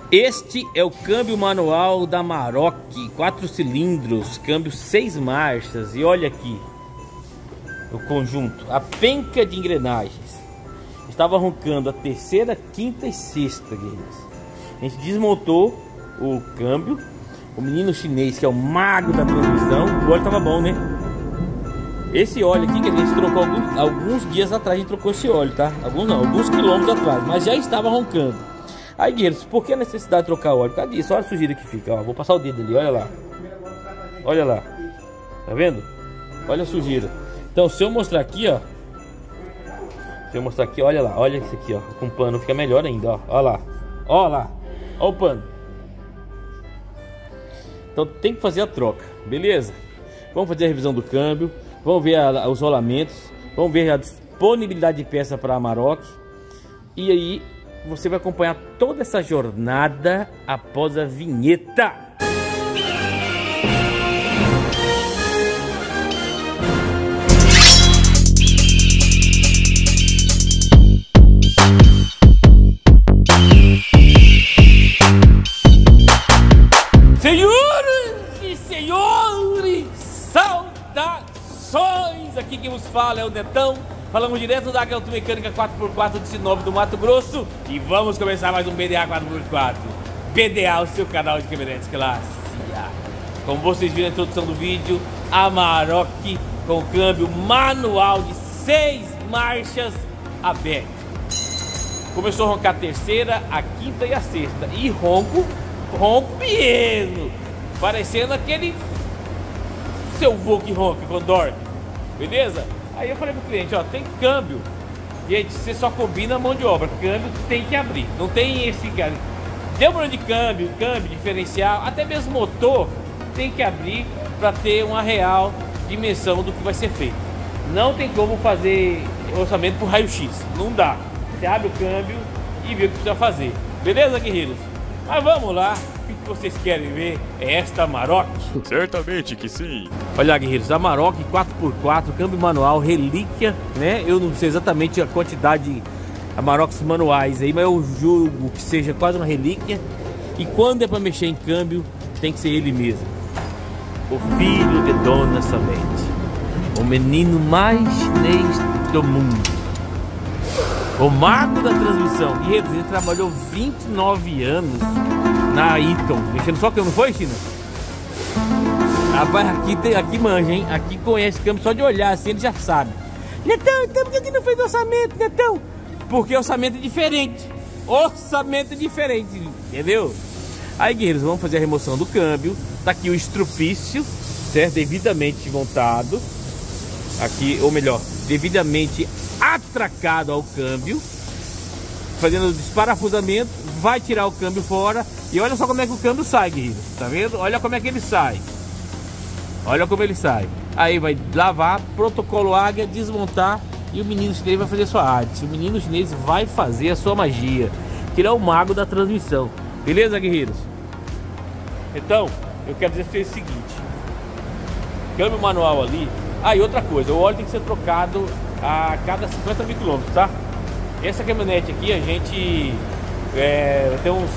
Este é o câmbio manual da Amarok, 4 cilindros, câmbio 6 marchas. E olha aqui o conjunto, a penca de engrenagens. Estava roncando a terceira, quinta e sexta, guerreiros. A gente desmontou o câmbio. O menino chinês, que é o mago da transmissão, o óleo estava bom, né? Esse óleo aqui que a gente trocou alguns dias atrás, a gente trocou esse óleo, tá? Alguns quilômetros atrás, mas já estava roncando. Aí, guerreiros, por que a necessidade de trocar o óleo? Por causa disso, olha a sujeira que fica, ó. Vou passar o dedo ali, olha lá. Olha lá. Tá vendo? Olha a sujeira. Então, se eu mostrar aqui, ó. Se eu mostrar aqui, olha lá. Olha isso aqui, ó. Com pano fica melhor ainda, ó. Olha lá. Olha lá. Olha o pano. Então, tem que fazer a troca, beleza? Vamos fazer a revisão do câmbio. Vamos ver os rolamentos. Vamos ver a disponibilidade de peça para a Amarok. E aí, você vai acompanhar toda essa jornada após a vinheta. Senhoras e senhores, saudações! Aqui quem vos fala é o Netão. Falamos direto da Automecânica 4x4 de Sinop do Mato Grosso. E vamos começar mais um BDA 4x4. BDA, o seu canal de caminhonetes classe A. Como vocês viram na introdução do vídeo, a Amarok com câmbio manual de 6 marchas aberto. Começou a roncar a terceira, a quinta e a sexta. E ronco mesmo, parecendo aquele seu vô que ronca quando dorme, beleza? Aí eu falei pro cliente, ó, tem câmbio, gente, você só combina a mão de obra, câmbio tem que abrir, não tem esse cara, deu problema de câmbio, diferencial, até mesmo motor tem que abrir para ter uma real dimensão do que vai ser feito. Não tem como fazer orçamento por raio-x, não dá. Você abre o câmbio e vê o que precisa fazer, beleza, guerreiros? Mas vamos lá, o que vocês querem ver é esta Amarok? Certamente que sim. Olha, guerreiros, Amarok 4x4, câmbio manual, relíquia, né? Eu não sei exatamente a quantidade de Amaroks manuais aí, mas eu julgo que seja quase uma relíquia. E quando é para mexer em câmbio, tem que ser ele mesmo. O filho de Dona Salete, o menino mais chinês do mundo. O mago da transmissão. E ele trabalhou 29 anos na Eaton, mexendo só que não foi, China? Rapaz, aqui manja, hein? Aqui conhece câmbio só de olhar assim, ele já sabe. Netão, então por que não fez orçamento, Netão? Porque orçamento é diferente. Orçamento é diferente, entendeu? Aí, guerreiros, vamos fazer a remoção do câmbio. Tá aqui o estrupício, certo? Devidamente montado. Aqui, ou melhor, devidamente atracado ao câmbio, fazendo o desparafusamento, vai tirar o câmbio fora. E olha só como é que o câmbio sai, guerreiro. Tá vendo? Olha como é que ele sai. Olha como ele sai. Aí vai lavar, protocolo águia, desmontar. E o menino chinês vai fazer sua arte. O menino chinês vai fazer a sua magia, que ele é o mago da transmissão. Beleza, guerreiros? Então, eu quero dizer o seguinte: câmbio manual ali. Ah, e outra coisa, o óleo tem que ser trocado a cada 50 mil quilômetros, tá? Essa caminhonete aqui, a gente tem uns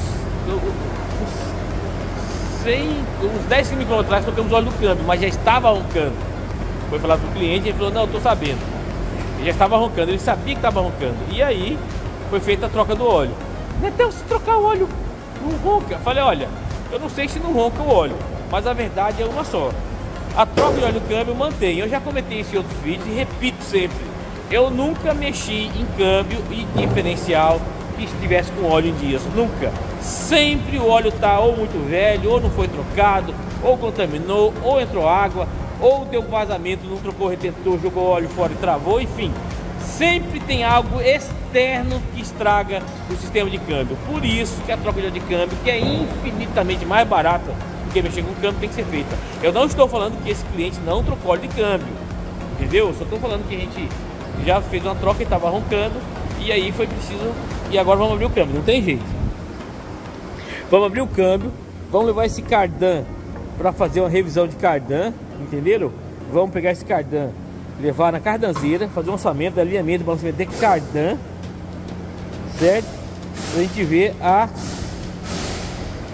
10 mil quilômetros atrás, trocamos o óleo do câmbio, mas já estava roncando. Foi falar pro cliente e ele falou, não, eu tô sabendo. Ele já estava roncando, ele sabia que estava roncando. E aí, foi feita a troca do óleo. Netão, se trocar o óleo, não ronca. Eu falei, olha, eu não sei se não ronca o óleo, mas a verdade é uma só. A troca de óleo do câmbio mantém. Eu já comentei isso em outros vídeos e repito sempre. Eu nunca mexi em câmbio e diferencial que estivesse com óleo em dias. Nunca. Sempre o óleo tá ou muito velho, ou não foi trocado, ou contaminou, ou entrou água, ou deu vazamento, não trocou o retentor, jogou óleo fora e travou, enfim. Sempre tem algo externo que estraga o sistema de câmbio. Por isso que a troca de óleo de câmbio, que é infinitamente mais barata porque mexer com o câmbio, tem que ser feita. Eu não estou falando que esse cliente não trocou óleo de câmbio, entendeu? Só estou falando que a gente já fez uma troca e estava roncando, e aí foi preciso, e agora vamos abrir o câmbio, não tem jeito. Vamos abrir o câmbio, vamos levar esse cardan para fazer uma revisão de cardan, entenderam? Vamos pegar esse cardan, levar na cardanzeira, fazer um orçamento, alinhamento, balanceamento de cardan, certo? Pra gente ver a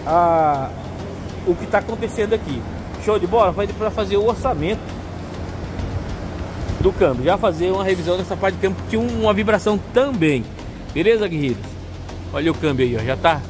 o que está acontecendo aqui. Show de bola? Vai para fazer o orçamento do câmbio, já fazer uma revisão dessa parte de câmbio que tinha uma vibração também. Beleza, guerreiros? Olha o câmbio aí, ó, já tá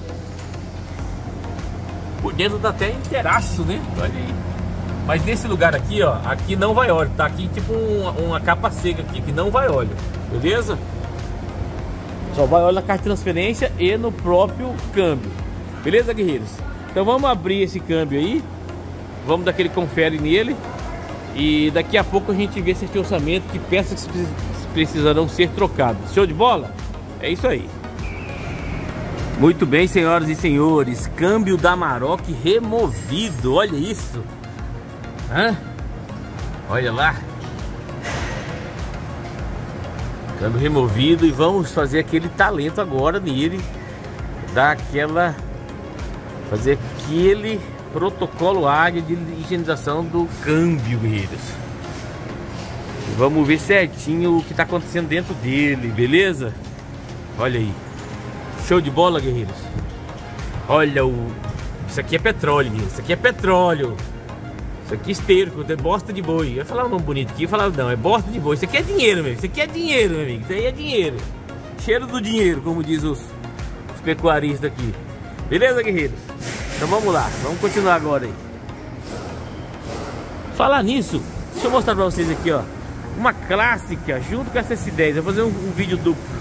por dentro, tá até inteiraço, né? Olha aí. Mas nesse lugar aqui, ó, aqui não vai óleo, tá aqui tipo uma capa seca aqui, que não vai óleo, beleza? Só vai óleo na caixa de transferência e no próprio câmbio, beleza, guerreiros? Então vamos abrir esse câmbio aí, vamos dar aquele confere nele e daqui a pouco a gente vê se tem orçamento, que peças que precisarão ser trocadas. Show de bola? É isso aí. Muito bem, senhoras e senhores, câmbio da Amarok removido, olha isso. Hã? Olha lá. Câmbio removido, e vamos fazer aquele talento agora nele, fazer aquele protocolo águia de higienização do câmbio, guerreiros. E vamos ver certinho o que está acontecendo dentro dele, beleza? Olha aí. Show de bola, guerreiros. Olha isso aqui é petróleo, guerreiros. Isso aqui é petróleo. Isso aqui é esterco, é bosta de boi. Eu ia falar um nome bonito aqui, eu falava, não, é bosta de boi. Isso aqui é dinheiro, meu. Isso aqui é dinheiro, meu amigo. Isso aí é dinheiro. Cheiro do dinheiro, como diz os pecuaristas aqui. Beleza, guerreiros? Então vamos lá, vamos continuar agora aí. Falar nisso, deixa eu mostrar pra vocês aqui, ó, uma clássica junto com essa S10. Eu vou fazer um vídeo duplo.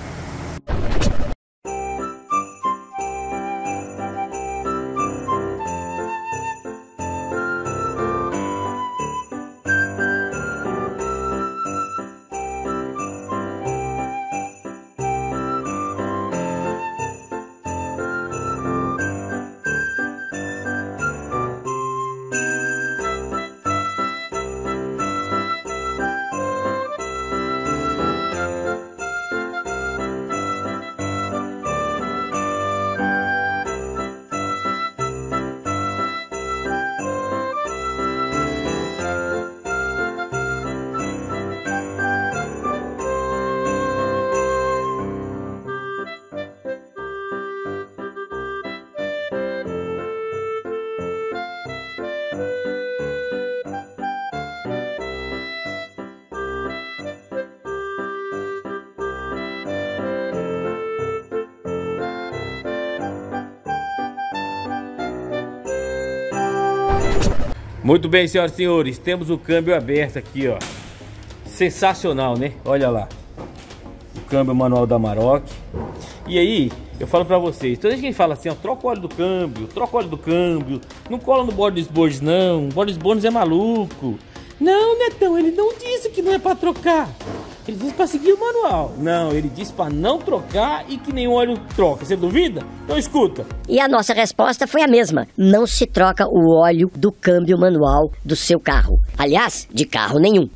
Muito bem, senhoras e senhores, temos o câmbio aberto aqui, ó. Sensacional, né? Olha lá. O câmbio manual da Amarok. E aí, eu falo pra vocês, toda gente fala assim, ó, troca o óleo do câmbio, troca o óleo do câmbio, não cola no bordo dos bones não, o bordo dos bones é maluco. Não, Netão, ele não disse que não é pra trocar. Ele disse pra seguir o manual. Não, ele disse pra não trocar e que nenhum óleo troca. Você duvida? Então escuta. E a nossa resposta foi a mesma. Não se troca o óleo do câmbio manual do seu carro. Aliás, de carro nenhum.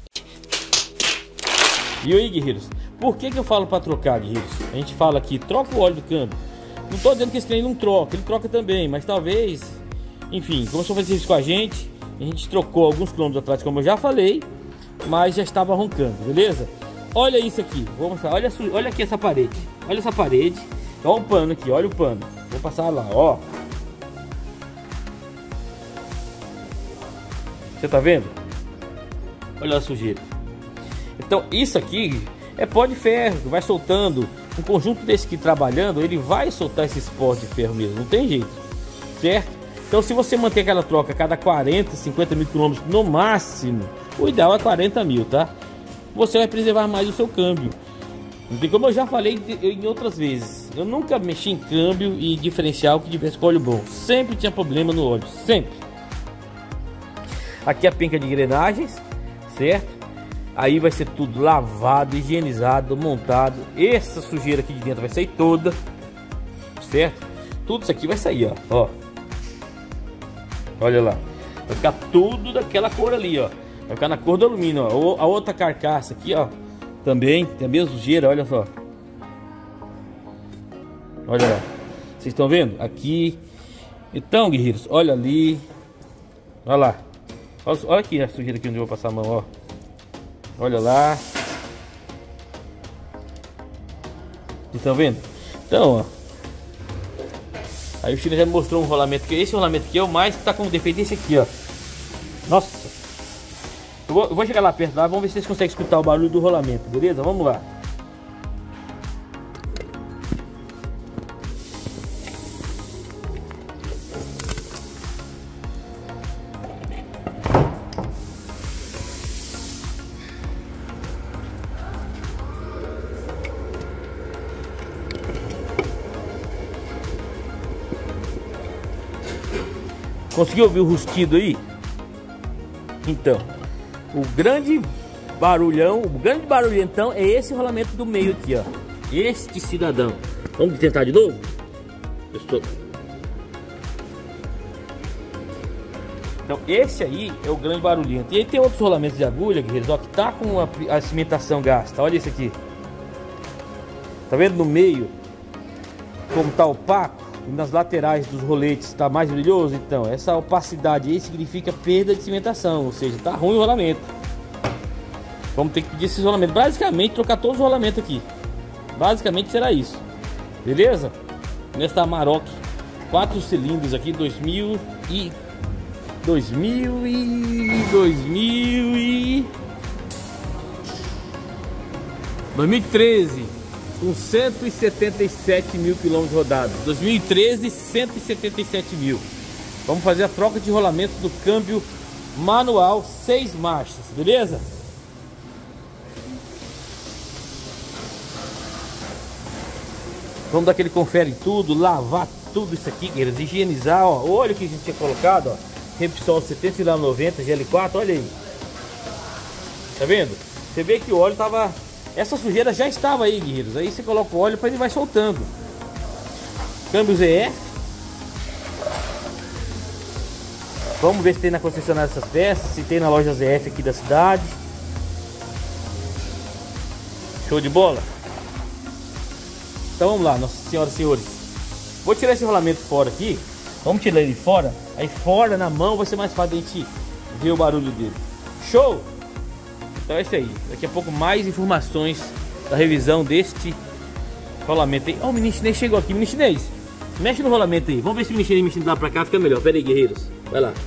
E aí, guerreiros? Por que eu falo pra trocar, guerreiros? A gente fala aqui, troca o óleo do câmbio. Não tô dizendo que esse trem não troca, ele troca também. Mas talvez, enfim, começou a fazer isso com a gente trocou alguns quilômetros atrás, como eu já falei, mas já estava roncando, beleza? Olha isso aqui, vou mostrar, olha aqui essa parede. Olha essa parede, olha o pano aqui, olha o pano. Vou passar lá, ó. Você tá vendo? Olha a sujeira. Então isso aqui é pó de ferro, que vai soltando. Um conjunto desse aqui trabalhando, ele vai soltar esses pós de ferro mesmo, não tem jeito, certo? Então se você manter aquela troca a cada 40, 50 mil quilômetros no máximo, o ideal é 40 mil, tá? Você vai preservar mais o seu câmbio. Como eu já falei em outras vezes, eu nunca mexi em câmbio e diferencial que tivesse com óleo bom. Sempre tinha problema no óleo, sempre. Aqui a penca de engrenagens, certo? Aí vai ser tudo lavado, higienizado, montado. Essa sujeira aqui de dentro vai sair toda, certo? Tudo isso aqui vai sair, ó. Olha lá, vai ficar tudo daquela cor ali, ó. Vai ficar na cor do alumínio, ó. A outra carcaça aqui, ó, também tem a mesma sujeira, olha só. Olha lá, vocês estão vendo? Aqui. Então, guerreiros, olha ali. Olha lá. Olha aqui a sujeira aqui onde eu vou passar a mão, ó. Olha lá. Vocês estão vendo? Então, ó. Aí o China já me mostrou um rolamento, que esse rolamento aqui é o mais que tá com defeito, esse aqui, ó. Nossa. Eu vou chegar lá perto lá, vamos ver se vocês conseguem escutar o barulho do rolamento, beleza? Vamos lá. Conseguiu ouvir o rustido aí? Então, o grande barulhentão é esse rolamento do meio aqui, ó. Este cidadão. Vamos tentar de novo? Então, esse aí é o grande barulhento. E aí tem outros rolamentos de agulha, guerreiros, ó, que tá com a cimentação gasta. Olha esse aqui. Tá vendo no meio como tá opaco? E nas laterais dos roletes está mais brilhoso. Então essa opacidade aí significa perda de cimentação, ou seja, tá ruim o rolamento. Vamos ter que pedir esses rolamentos, basicamente trocar todos os rolamentos aqui. Basicamente será isso, beleza? Nesta Amarok 4 cilindros aqui, 2013, com 177 mil quilômetros rodados. 2013, 177 mil. Vamos fazer a troca de rolamento do câmbio manual 6 marchas, beleza? Vamos dar aquele confere em tudo, lavar tudo isso aqui, queridos, higienizar, ó. O óleo que a gente tinha colocado, ó, Repsol 70,90 GL4, olha aí. Tá vendo? Você vê que o óleo tava... Essa sujeira já estava aí, guerreiros. Aí você coloca o óleo para ele vai soltando. Câmbio ZF. Vamos ver se tem na concessionária essas peças, se tem na loja ZF aqui da cidade. Show de bola? Então vamos lá, nossas senhoras e senhores. Vou tirar esse rolamento fora aqui. Vamos tirar ele fora. Aí fora, na mão, vai ser mais fácil a gente ver o barulho dele. Show? Então é isso aí. Daqui a pouco mais informações da revisão deste rolamento aí. Ó, o menino chinês chegou aqui. Menino chinês, mexe no rolamento aí. Vamos ver se o menino chinês mexendo lá pra cá fica melhor. Pera aí, guerreiros. Vai lá.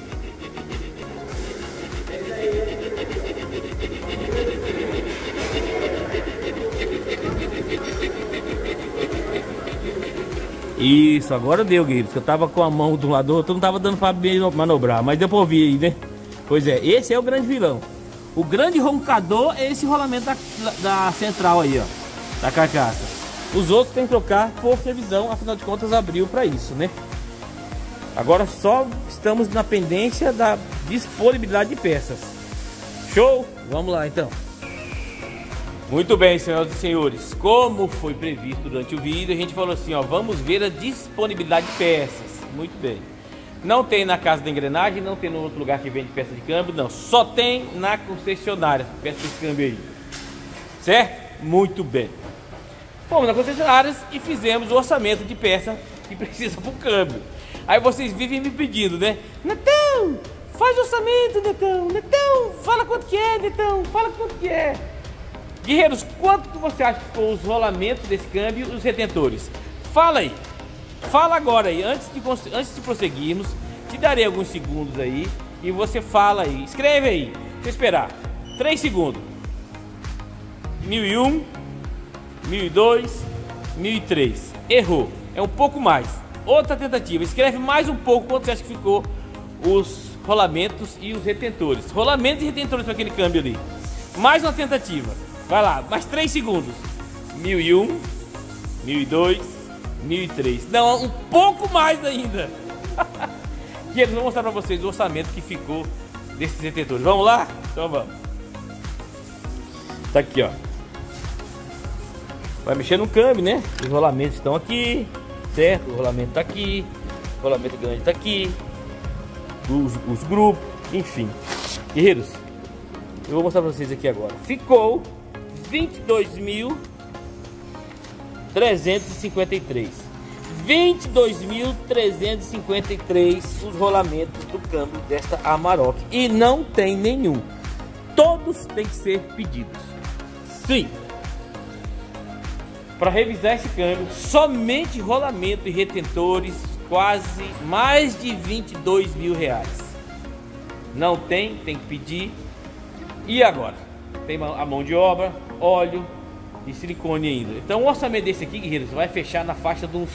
Isso, agora deu, guerreiros. Que eu tava com a mão do lado do outro, não tava dando pra manobrar. Mas deu pra ouvir aí, né? Pois é, esse é o grande vilão. O grande roncador é esse rolamento da central aí, ó, da carcaça. Os outros tem que trocar por revisão, afinal de contas abriu para isso, né? Agora só estamos na pendência da disponibilidade de peças. Show? Vamos lá então. Muito bem, senhoras e senhores, como foi previsto durante o vídeo, a gente falou assim, ó, vamos ver a disponibilidade de peças. Muito bem. Não tem na casa da engrenagem, não tem no outro lugar que vende peça de câmbio, não. Só tem na concessionária, peça de câmbio aí. Certo? Muito bem. Fomos na concessionária e fizemos o orçamento de peça que precisa para o câmbio. Aí vocês vivem me pedindo, né? Netão, faz o orçamento, Netão. Netão, fala quanto que é, Netão. Fala quanto que é. Guerreiros, quanto que você acha que ficou os rolamentos desse câmbio e os retentores? Fala aí. Fala agora aí, antes de prosseguirmos, te darei alguns segundos aí e você fala aí, escreve aí, deixa eu esperar, 3 segundos, 1001, 1002, 1003, errou, é um pouco mais, outra tentativa, escreve mais um pouco quanto você acha que ficou os rolamentos e os retentores, rolamentos e retentores para aquele câmbio ali, mais uma tentativa, vai lá, mais 3 segundos, 1001, 1002, 1003, não, um pouco mais ainda. E eles vão mostrar para vocês o orçamento que ficou desses retentores. Vamos lá? Então vamos. Tá aqui, ó. Vai mexer no câmbio, né? Os rolamentos estão aqui, certo? O rolamento tá aqui, o rolamento grande tá aqui, os grupos, enfim. Guerreiros, eu vou mostrar para vocês aqui agora. Ficou 22.353. 22.353 os rolamentos do câmbio desta Amarok. E não tem nenhum. Todos têm que ser pedidos. Sim. para revisar esse câmbio. Somente rolamento e retentores, quase mais de 22 mil reais. Não tem que pedir. E agora? Tem a mão de obra, óleo e silicone ainda. Então o orçamento desse aqui, guerreiros, vai fechar na faixa de uns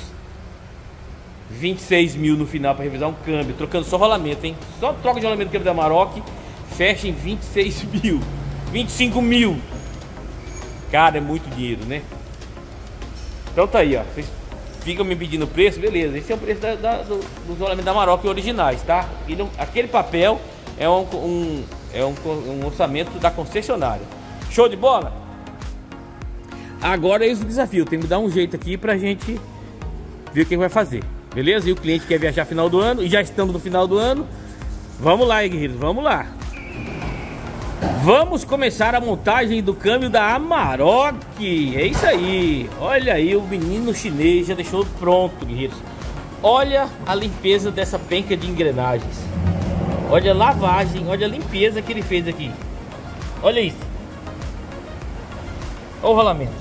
26 mil no final para revisar um câmbio, trocando só rolamento, hein? Só troca de rolamento do câmbio da Amarok, fecha em 26 mil, 25 mil. Cara, é muito dinheiro, né? Então tá aí, ó. Vocês ficam me pedindo preço, beleza. Esse é o preço dos rolamentos da Amarok originais, tá? Aquele papel é um orçamento da concessionária. Show de bola? Agora é esse o desafio. Tem que dar um jeito aqui pra gente ver o que vai fazer. Beleza? E o cliente quer viajar no final do ano. E já estamos no final do ano. Vamos lá, guerreiros. Vamos lá. Vamos começar a montagem do câmbio da Amarok. É isso aí. Olha aí, o menino chinês já deixou pronto, guerreiros. Olha a limpeza dessa penca de engrenagens. Olha a lavagem, olha a limpeza que ele fez aqui. Olha isso. Olha o rolamento.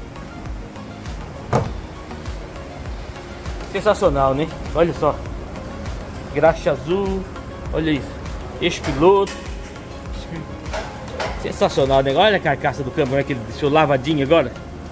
Sensacional, né? Olha só. Graxa azul. Olha isso. Eixo piloto. Sensacional, né? Olha a carcaça do câmbio, como é que ele deixou lavadinho agora.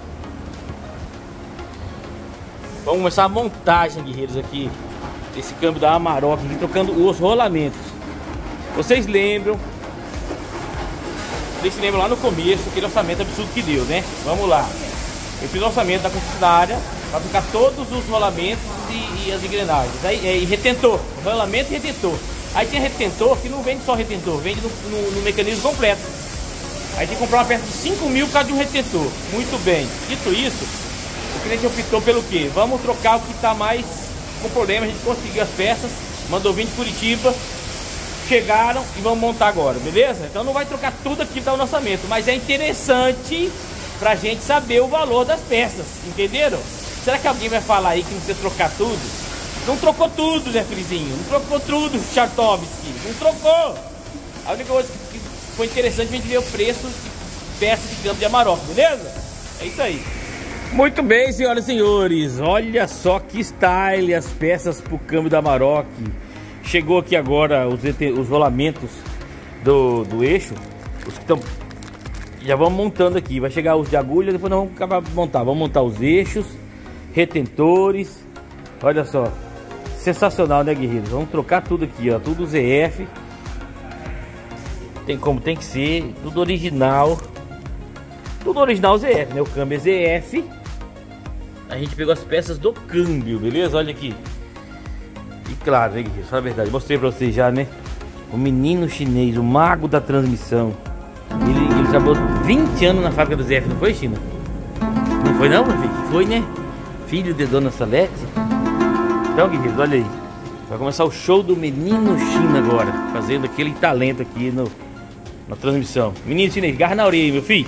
Vamos começar a montagem, guerreiros, aqui desse câmbio da Amarok, aqui, trocando os rolamentos. Vocês lembram? Vocês se lembram lá no começo, aquele orçamento absurdo que deu, né? Vamos lá. Eu fiz o orçamento da concessionária para trocar todos os rolamentos e as engrenagens. Aí retentor, rolamento e retentor. Aí tem retentor que não vende só retentor, vende no mecanismo completo. Aí tem que comprar uma peça de 5 mil por causa de um retentor. Muito bem. Dito isso, o cliente optou pelo quê? Vamos trocar o que está mais com problema. A gente conseguiu as peças, mandou vir de Curitiba, chegaram e vamos montar agora, beleza? Então não vai trocar tudo aqui do orçamento, mas é interessante pra gente saber o valor das peças, entenderam? Será que alguém vai falar aí que não precisa trocar tudo? Não trocou tudo, Zé Frizinho, não trocou tudo, Chartovski, não trocou. A única coisa que foi interessante a gente ver o preço de peças de câmbio de Amarok, beleza? É isso aí. Muito bem, senhoras e senhores, olha só que style as peças pro câmbio da Amarok. Chegou aqui agora os rolamentos do eixo, os que estão... Já vamos montando aqui, vai chegar os de agulha, depois nós vamos acabar de montar. Vamos montar os eixos, retentores, olha só. Sensacional, né, guerreiros? Vamos trocar tudo aqui, ó, tudo ZF. Tem como tem que ser, tudo original. Tudo original ZF, né? O câmbio é ZF. A gente pegou as peças do câmbio, beleza? Olha aqui. E claro, né, guerreiros? Fala a verdade, mostrei pra vocês já, né? O menino chinês, o mago da transmissão. Ele trabalhou 20 anos na fábrica do ZF, não foi, China? Não foi não, meu filho? Foi, né? Filho de Dona Salete. Então, guerreiros, olha aí. Vai começar o show do menino China agora. Fazendo aquele talento aqui na transmissão. Menino chinês, garra na orelha, meu filho.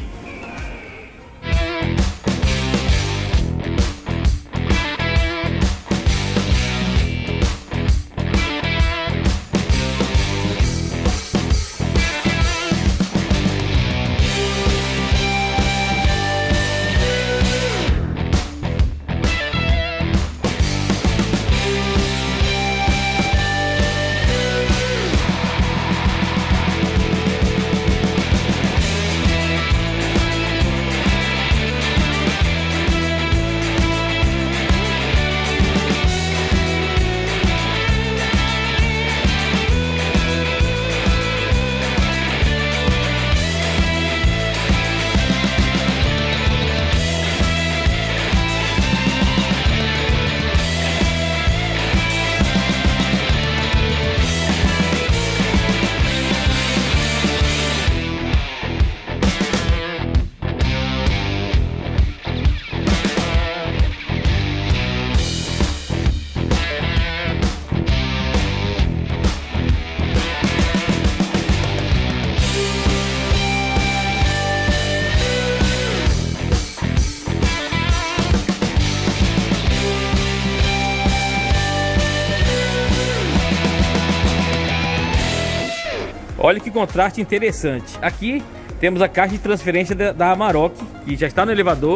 Olha que contraste interessante. Aqui temos a caixa de transferência da Amarok, que já está no elevador.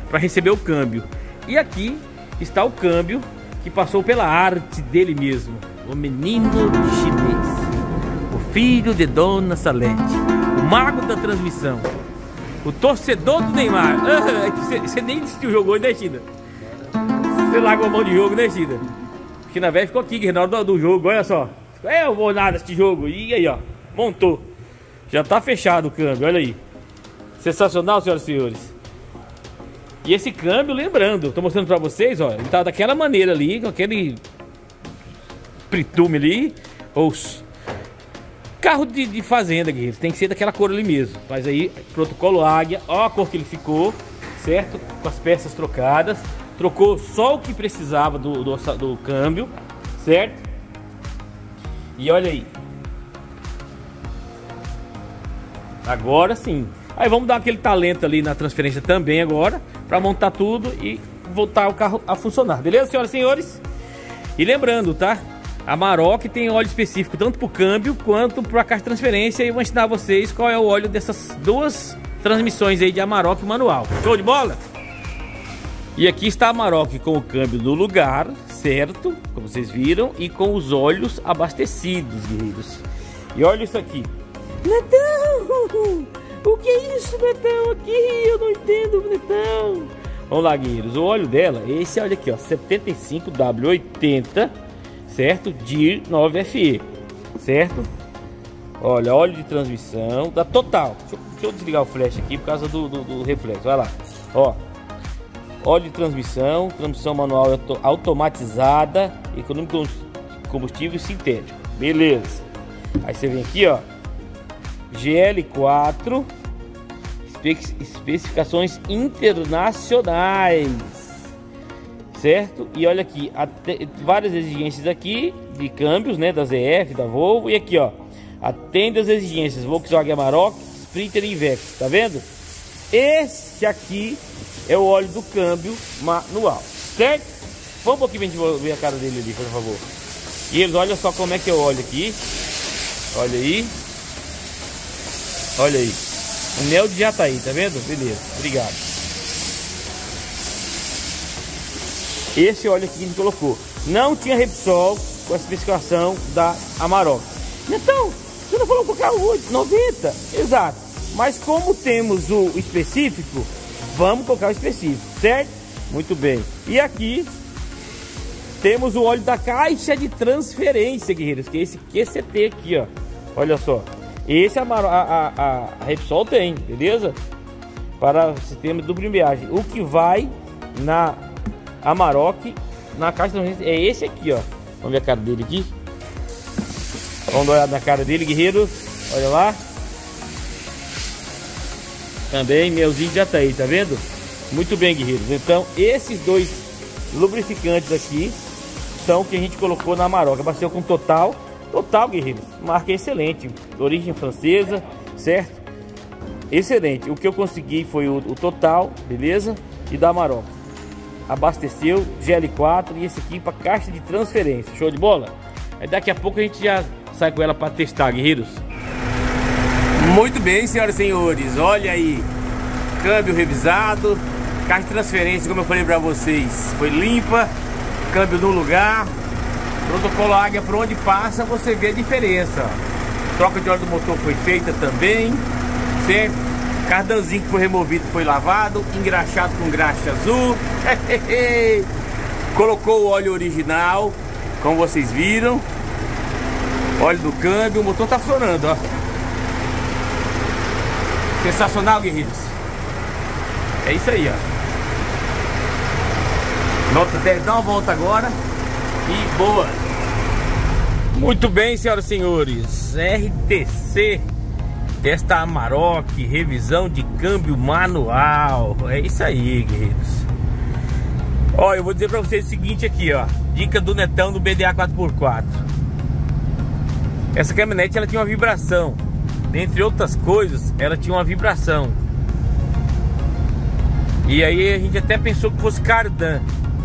para receber o câmbio. E aqui está o câmbio que passou pela arte dele mesmo, o menino chinês, o filho de Dona Salete, o mago da transmissão, o torcedor do Neymar. Você nem assistiu o jogo hoje, né, China? Você largou a mão de jogo, né, China? China velho ficou aqui na hora do jogo, olha só. Eu vou nada assistir jogo. E aí, ó, montou. Já tá fechado o câmbio, olha aí. Sensacional, senhoras e senhores. E esse câmbio, lembrando, tô mostrando pra vocês, ó, ele tá daquela maneira ali, com aquele pritume ali, ou carro de fazenda, guerreiros, tem que ser daquela cor ali mesmo. Mas aí, protocolo Águia, ó a cor que ele ficou, certo? Com as peças trocadas, trocou só o que precisava do câmbio, certo? E olha aí. Agora sim. Aí vamos dar aquele talento ali na transferência também agora, para montar tudo e voltar o carro a funcionar. Beleza, senhoras e senhores? E lembrando, tá? A Amarok tem óleo específico tanto para o câmbio quanto para a caixa de transferência. E eu vou ensinar vocês qual é o óleo dessas duas transmissões aí de Amarok manual. Show de bola? E aqui está a Amarok com o câmbio no lugar, certo? Como vocês viram. E com os óleos abastecidos, guerreiros. E olha isso aqui. Netão! O que é isso, Netão? Aqui, eu não entendo, Netão. Vamos lá, guerreiros. O óleo dela, esse olha aqui, ó, 75W80, certo? DIR 9FE, certo? Olha, óleo de transmissão da Total. Deixa eu desligar o flash aqui por causa do reflexo. Vai lá, ó. Óleo de transmissão manual automatizada, econômico de combustível sintético. Beleza. Aí você vem aqui, ó. GL4, especificações internacionais, certo? E olha aqui, várias exigências aqui de câmbios, né, da ZF, da Volvo. E aqui, ó, atende as exigências Volkswagen Amarok, Sprinter e Iveco, tá vendo? Esse aqui é o óleo do câmbio manual, certo? Vamos um pouquinho pra gente ver a cara dele ali, por favor. E eles, olha só como é que é o óleo aqui. Olha aí. Olha aí. O Neo de Jataí, tá vendo? Beleza, obrigado. Esse óleo aqui que a gente colocou. Não tinha Repsol com a especificação da Amarok. Então, você não falou colocar o 90? Exato. Mas como temos o específico, vamos colocar o específico, certo? Muito bem. E aqui temos o óleo da caixa de transferência, guerreiros, que é esse QCT aqui, ó. Olha só. Esse a Repsol tem, beleza? Para o sistema de dupla embreagem. O que vai na Amarok, na caixa de transferência, é esse aqui, ó. Vamos ver a cara dele aqui. Vamos dar uma olhada na cara dele, guerreiros. Olha lá. Também melzinho já tá aí, tá vendo? Muito bem, guerreiros. Então, esses dois lubrificantes aqui são o que a gente colocou na Amarok. Abasteceu com Total, guerreiros. Marca excelente, origem francesa, certo? Excelente. O que eu consegui foi o Total, beleza? E da Amarok. Abasteceu GL4 e esse aqui para caixa de transferência. Show de bola? Aí daqui a pouco a gente já sai com ela para testar, guerreiros. Muito bem, senhoras e senhores, olha aí, câmbio revisado, caixa de transferência, como eu falei para vocês, foi limpa, câmbio no lugar, protocolo Águia, por onde passa você vê a diferença. Troca de óleo do motor foi feita também, certo? Cardanzinho que foi removido foi lavado, engraxado com graxa azul, colocou o óleo original, como vocês viram, óleo do câmbio, o motor tá funcionando, ó. Sensacional, guerreiros. É isso aí, ó. Nota 10, dá uma volta agora e boa. Muito bem, senhoras e senhores, RTC desta Amarok, revisão de câmbio manual. É isso aí, guerreiros. Ó, eu vou dizer pra vocês o seguinte aqui, ó. Dica do Netão do BDA 4x4. Essa caminhonete, ela tinha uma vibração. Entre outras coisas, ela tinha uma vibração. E aí a gente até pensou que fosse cardan.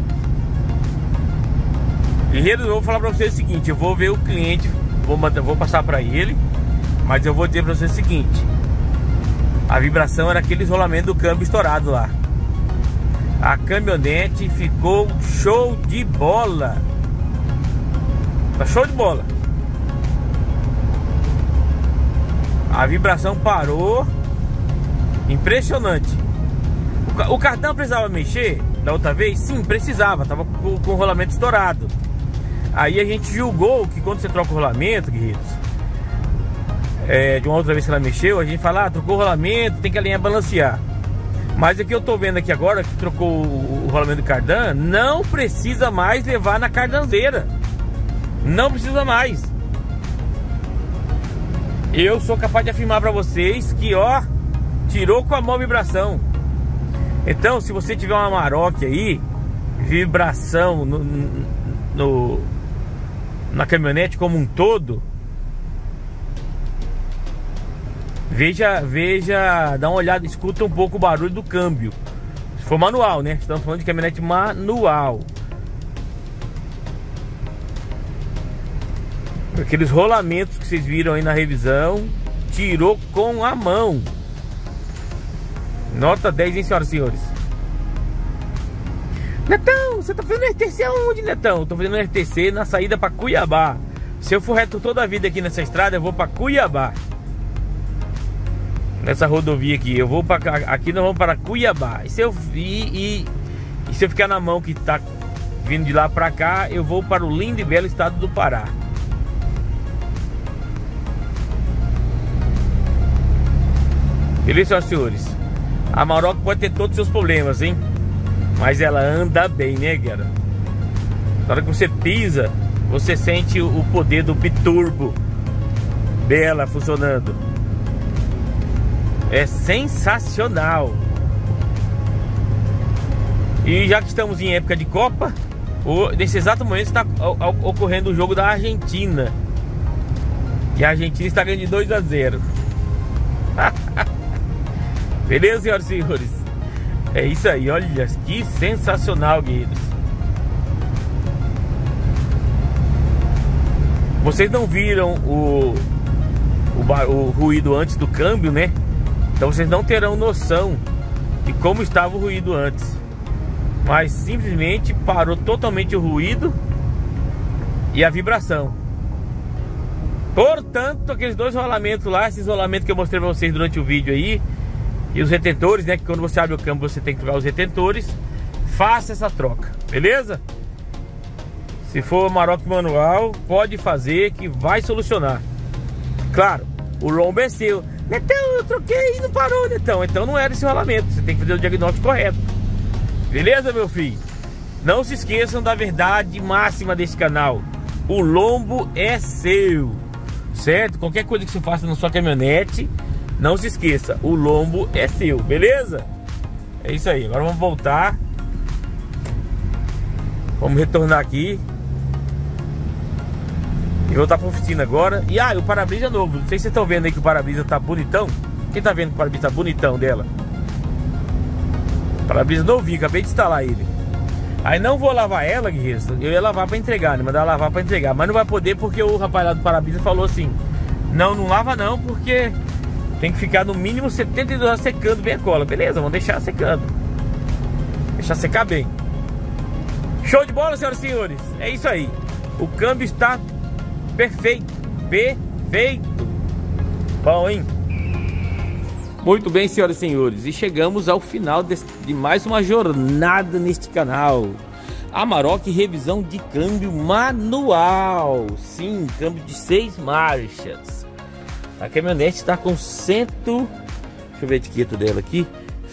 Guerreiros, eu vou falar pra vocês o seguinte. Eu vou ver o cliente, vou passar pra ele, mas eu vou dizer pra vocês o seguinte: a vibração era aquele isolamento do câmbio estourado lá. A caminhonete ficou show de bola. Tá show de bola. A vibração parou. Impressionante. O cartão precisava mexer da outra vez? Sim, precisava. Tava com o rolamento estourado. Aí a gente julgou que quando você troca o rolamento, guerreiros, de uma outra vez que ela mexeu, a gente fala, trocou o rolamento, tem que alinhar e balancear. Mas o que eu tô vendo aqui agora, que trocou o rolamento do cardan, não precisa mais levar na cardanzeira. Não precisa mais. Eu sou capaz de afirmar pra vocês que, ó, tirou com a mão a vibração. Então, se você tiver uma Amarok aí, vibração na caminhonete como um todo, veja, dá uma olhada, escuta um pouco o barulho do câmbio. Se for manual, né? Estamos falando de caminhonete manual. Aqueles rolamentos que vocês viram aí na revisão, tirou com a mão. Nota 10, hein, senhoras e senhores? Netão, você tá fazendo RTC aonde, Netão? Eu tô fazendo RTC na saída pra Cuiabá. Se eu for reto toda a vida aqui nessa estrada, eu vou pra Cuiabá. Nessa rodovia aqui, eu vou para aqui, nós vamos para Cuiabá. E se eu ficar na mão que tá vindo de lá pra cá, eu vou para o lindo e belo estado do Pará. Beleza, senhoras e senhores? A Amarok pode ter todos os seus problemas, hein? Mas ela anda bem, né, galera? Na hora que você pisa, você sente o poder do biturbo dela funcionando. É sensacional. E já que estamos em época de Copa, nesse exato momento está ocorrendo o jogo da Argentina. E a Argentina está ganhando de 2-0. Beleza, senhoras e senhores? É isso aí, olha que sensacional, guerreiros. Vocês não viram o ruído antes do câmbio, né? Então vocês não terão noção de como estava o ruído antes. Mas simplesmente parou totalmente o ruído e a vibração. Portanto, aqueles dois rolamentos lá, esses rolamentos que eu mostrei pra vocês durante o vídeo aí, e os retentores, né, que quando você abre o câmbio você tem que trocar os retentores. Faça essa troca, beleza? Se for Amarok manual, pode fazer que vai solucionar. Claro, o lombo é seu. Netão, eu troquei e não parou, Netão. Então não era esse rolamento, você tem que fazer o diagnóstico correto. Beleza, meu filho? Não se esqueçam da verdade máxima desse canal. O lombo é seu, certo? Qualquer coisa que você faça na sua caminhonete, não se esqueça, o lombo é seu, beleza? É isso aí, agora vamos voltar. Vamos retornar aqui e voltar para a oficina agora. E o para-brisa novo. Não sei se vocês estão vendo aí que o para-brisa tá bonitão. Quem tá vendo que o para-brisa tá bonitão dela? Para-brisa novinho, acabei de instalar ele. Aí não vou lavar ela, guerreiros. Eu ia lavar para entregar, né? Mandar lavar para entregar. Mas não vai poder porque o rapaz lá do para-brisa falou assim: não lava não, porque tem que ficar no mínimo 72 horas secando bem a cola. Beleza, vamos deixar secando. Deixar secar bem. Show de bola, senhoras e senhores. É isso aí. O câmbio está perfeito. Perfeito. Bom, hein? Muito bem, senhoras e senhores. E chegamos ao final de mais uma jornada neste canal. Amarok revisão de câmbio manual. Sim, câmbio de 6 marchas. A caminhonete está com deixa eu ver a etiqueta dela aqui.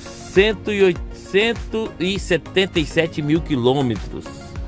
177 mil quilômetros.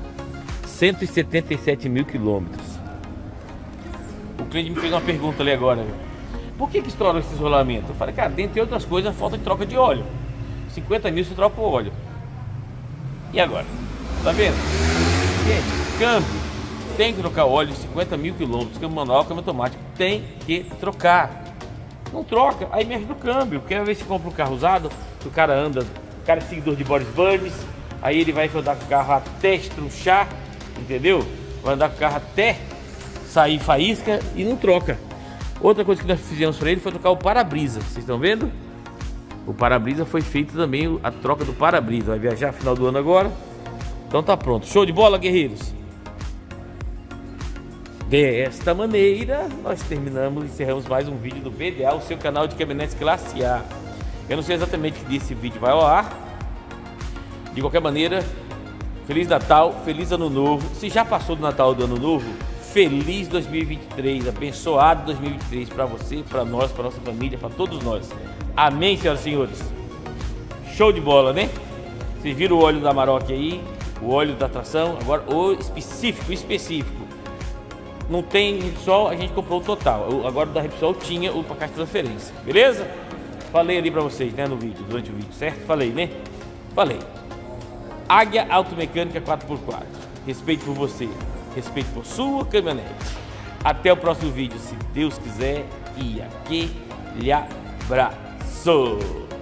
177 mil quilômetros. O cliente me fez uma pergunta ali agora. Por que estoura esses rolamentos? Eu falei, cara, dentre outras coisas, a falta de troca de óleo. 50 mil você troca o óleo. E agora? Tá vendo? Gente, câmbio. Tem que trocar óleo de 50 mil quilômetros. Câmbio manual, câmbio automático. Tem que trocar. Não troca, aí mexe no câmbio. Quer ver se compra um carro usado? O cara anda, o cara é seguidor de Boris Burns. Aí ele vai andar com o carro até estrunchar, entendeu? Vai andar com o carro até sair faísca e não troca. Outra coisa que nós fizemos para ele foi trocar o para-brisa. Vocês estão vendo? O para-brisa foi feito também, a troca do para-brisa. Vai viajar no final do ano agora. Então tá pronto. Show de bola, guerreiros. Desta maneira, nós encerramos mais um vídeo do BDA, o seu canal de caminhonetes classe A. Eu não sei exatamente que dia esse vídeo vai ao ar. De qualquer maneira, Feliz Natal, Feliz Ano Novo. Se já passou do Natal ou do Ano Novo, Feliz 2023, abençoado 2023 para você, para nós, para nossa família, para todos nós. Amém, senhoras e senhores. Show de bola, né? Vocês viram o óleo da Amarok aí, o óleo da tração. Agora o específico. Não tem Repsol, a gente comprou o total. Agora da Repsol tinha o pacote de transferência, beleza? Falei ali pra vocês, né, no vídeo, durante o vídeo, certo? Falei, né? Falei. Águia Automecânica 4x4. Respeito por você, respeito por sua caminhonete. Até o próximo vídeo, se Deus quiser. E aquele abraço.